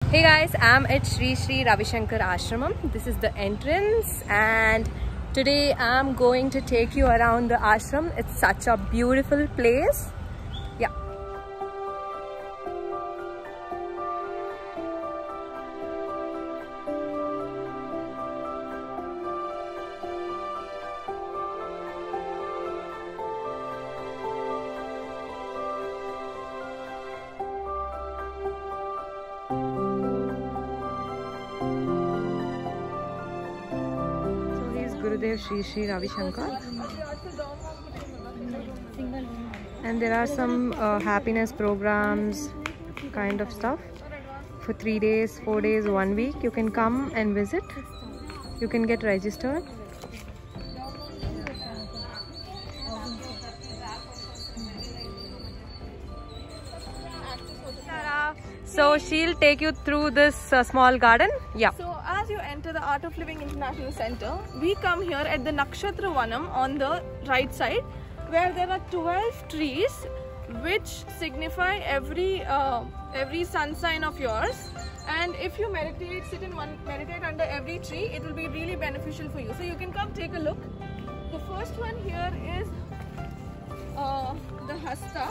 Hey guys, I'm at Sri Sri Ravi Shankar Ashramam. This is the entrance and today I'm going to take you around the ashram. It's such a beautiful place. Yeah. Gurudev Sri Sri Ravi Shankar, and there are some happiness programs kind of stuff for 3 days, 4 days, 1 week. You can come and visit. You can get registered. So she'll take you through this small garden. Yeah. So as you enter the Art of Living International Center, we come here at the Nakshatra Vanam on the right side, where there are 12 trees which signify every sun sign of yours. And if you meditate, meditate under every tree, it will be really beneficial for you. So you can come take a look. The first one here is the Hasta,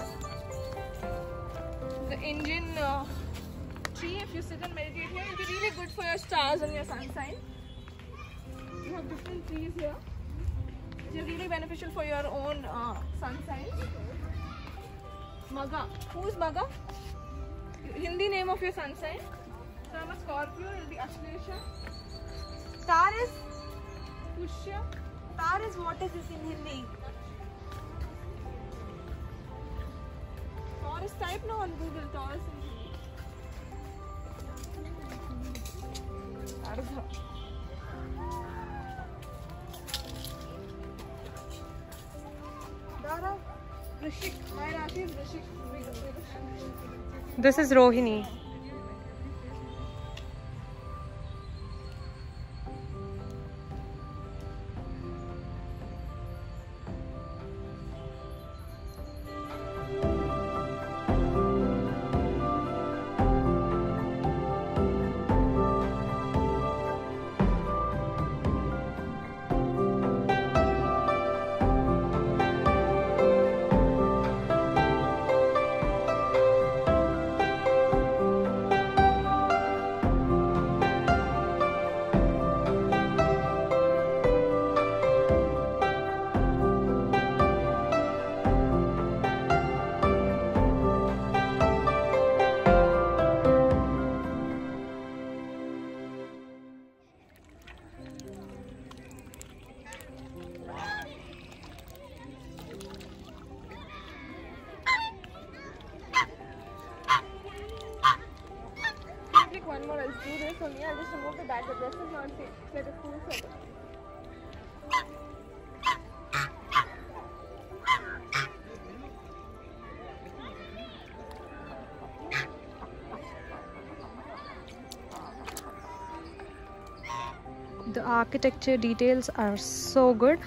the Indian tree. If you sit and meditate here, it will be really good for your stars and your sun sign. You have different trees here, which are really beneficial for your own sun sign. Maga. Who's Maga? Hindi name of your sun sign. So I'm a Scorpio, it will be Ashlesha. Star is? Pushya. Star is what is this in Hindi? Taurus, type now on Google, Taurus in Hindi. Dara, Vrishik. My Rashi is Vrishik. This is Rohini. One more, I'll do this only. I'll just remove the bag. The rest is not safe. Let it cool for it. The architecture details are so good.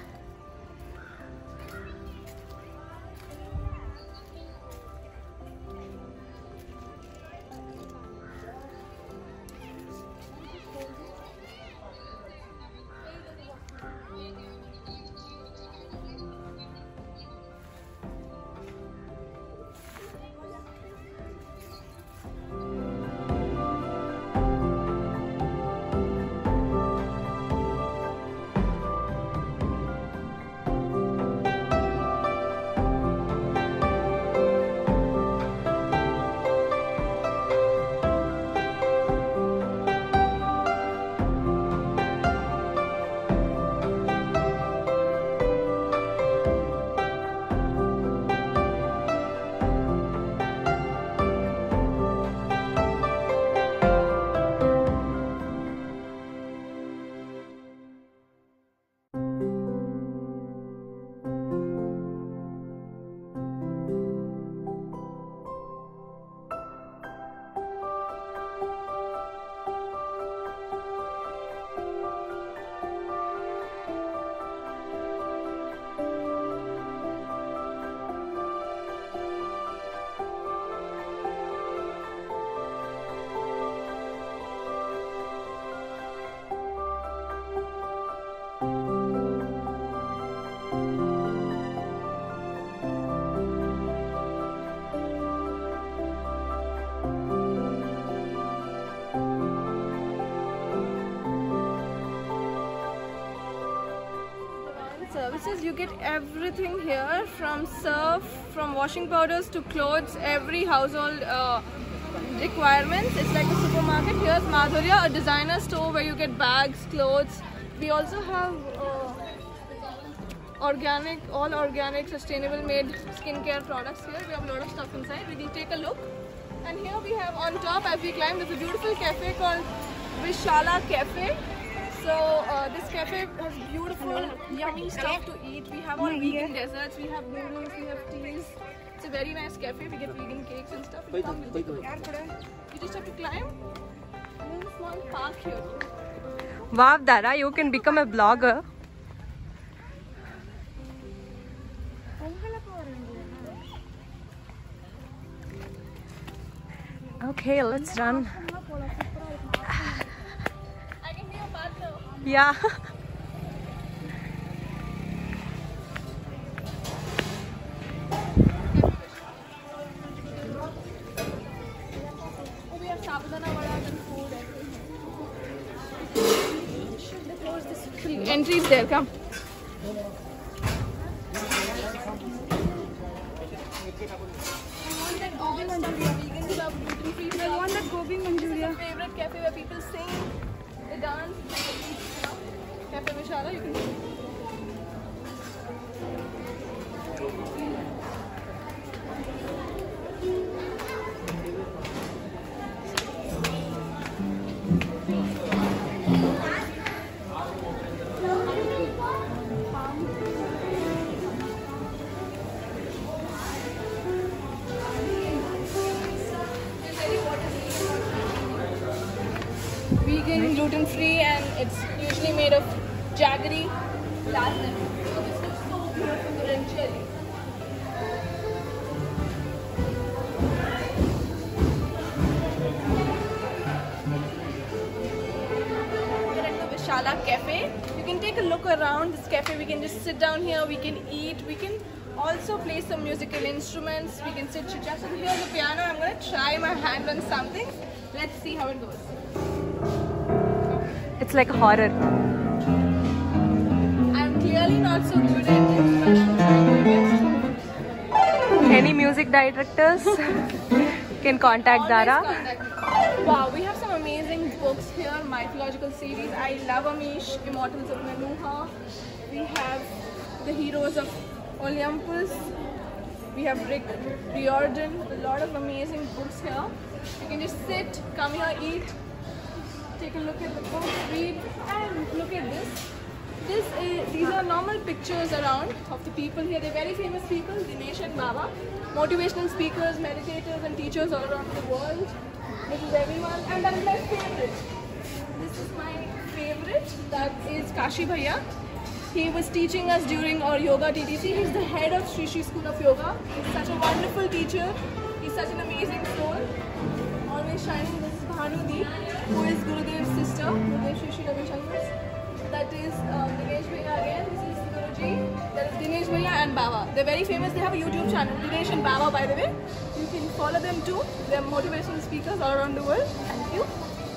appliances. You get everything here, from surf, from washing powders to clothes, every household requirements. It's like a supermarket. Here's Madhurya, a designer store where you get bags, clothes. We also have all organic, sustainable made skincare products here. We have a lot of stuff inside. We will take a look. And here we have on top, as we climb, there's a beautiful cafe called Vishala Cafe. So this cafe has beautiful, yummy stuff to eat. We have all vegan desserts, we have noodles, we have teas. It's a very nice cafe. We get vegan cakes and stuff. You just have to climb. There's a small park here. Wow, Dara, you can become a blogger. Okay, let's run. I can be your partner. Yeah. Oh, we have sabudana vadas and food. They close this free. Entry is there, come. I want that gobi manchuria. Favorite cafe where people sing, they dance, they eat. Cafe Vishala, you can see. Vegan, gluten free, and it's usually made of jaggery lasagna. So this looks so beautiful and cherry. We're at the Vishala Cafe. You can take a look around this cafe. We can just sit down here, we can eat, we can also play some musical instruments, we can sit chit-chat. So here's the piano. I'm going to try my hand on something. Let's see how it goes. It's like a horror. I'm clearly not so good at it, but I'm trying my best. Any music directors can contact Dara. Always contact me. Wow, we have some amazing books here, mythological series. I love Amish, Immortals of Menuha. We have the Heroes of Olympus. We have Rick Riordan. A lot of amazing books here. You can just sit, come here, eat, take a look at the book, read, and look at this. These are normal pictures around of the people here. They're very famous people, Dinesh and Baba. Motivational speakers, meditators and teachers all around the world. This is everyone, and that is my favorite. This is my favorite, that is Kashi Bhaiya. He was teaching us during our yoga TTC. He's the head of Sri Sri School of Yoga. He's such a wonderful teacher. He's such an amazing soul. Always shining. This is Bhanudi, who is Gurudev's sister, Gurudev Sri Sri Ravi Shankar. That is Dinesh Bhaiya again. This is Guruji. That is Dinesh Bhaiya and Baba. They're very famous. They have a YouTube channel, Dinesh and Baba, by the way. You can follow them too. They're motivational speakers all around the world. Thank you.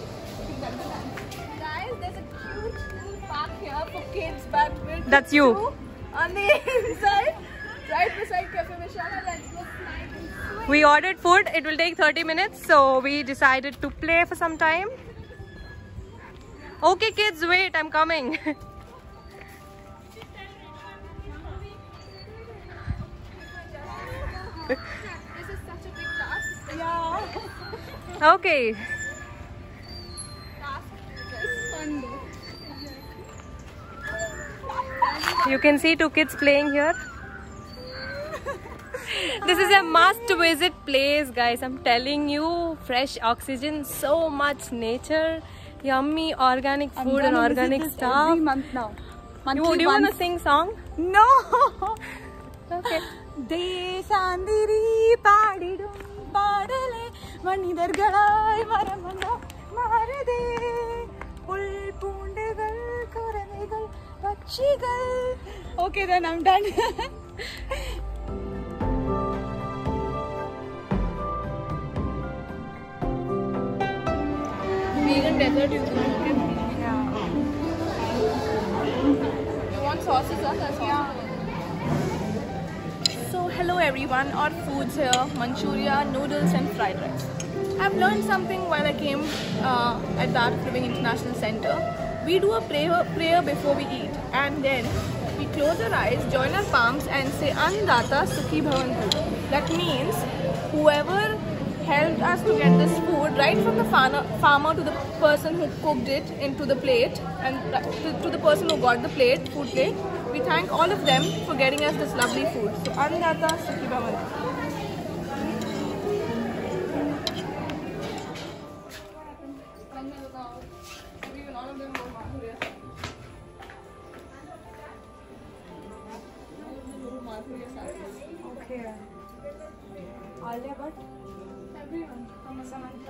Guys, there's a cute little park here for kids, but That's you. On the inside, right beside Cafe Vishala. Let's go slide and swing. We ordered food. It will take 30 minutes, so we decided to play for some time. Okay, kids, wait, I'm coming. This is such a big task. Yeah. Okay. Task is fun though. You can see two kids playing here. This is a must-visit place, guys. I'm telling you, fresh oxygen, so much nature, yummy organic food and organic stuff. Every month now. Do you want to sing song? No. Okay. தேசாந்திரி பாடிடும் பாடலே மனிதர்களாய் மரமல்ல மாறுதே புல் பூண்டுகள் குரங்குகள் பட்சிகள். Okay, then I'm done. Vegan desert, you can. You want sauces are So hello everyone, our foods here, Manchuria, noodles and fried rice. I've learned something while I came at the Art of Living International Center. We do a prayer before we eat, and then we close our eyes, join our palms and say Annadata Sukhi Bhavantu. That means whoever helped us to get this food, right from the farmer to the person who cooked it into the plate, and to the person who got the plate, food plate, we thank all of them for getting us this lovely food. So Annadata Sukhi Bhavantu. Okay. Alia Bhatt? Everyone. Samantha.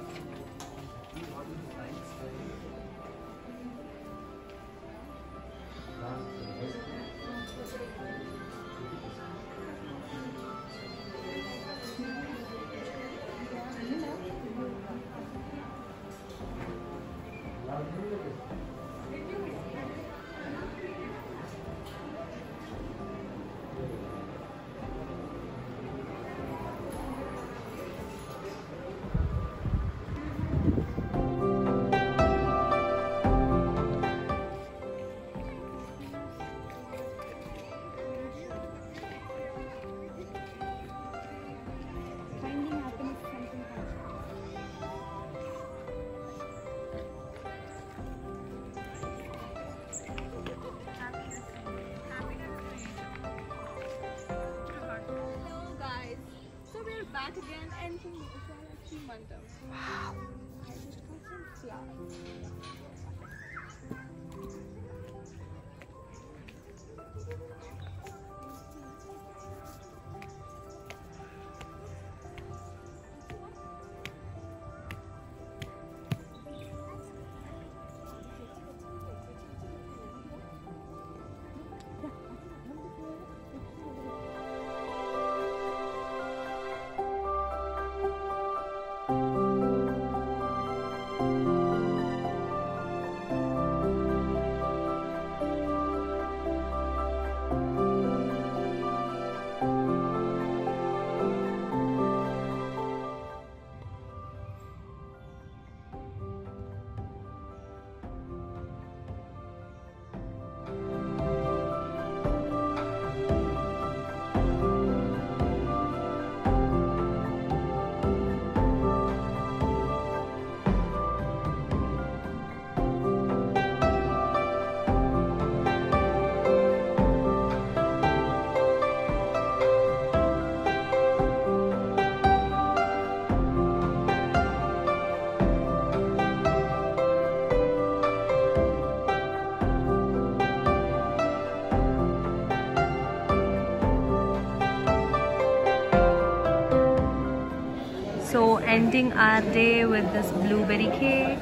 Back again and wow. I just got some flowers. So ending our day with this blueberry cake.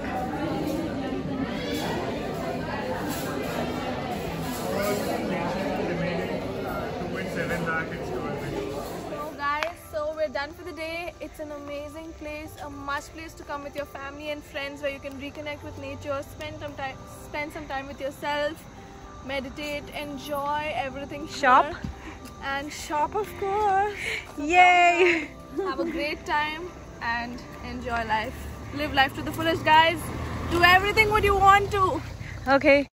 So guys, so we're done for the day. It's an amazing place, a must place to come with your family and friends, where you can reconnect with nature, spend some time with yourself, meditate, enjoy everything. Shop. Here. And shop, of course. So Yay! have a great time and enjoy life. Live life to the fullest, guys. Do everything what you want to. Okay.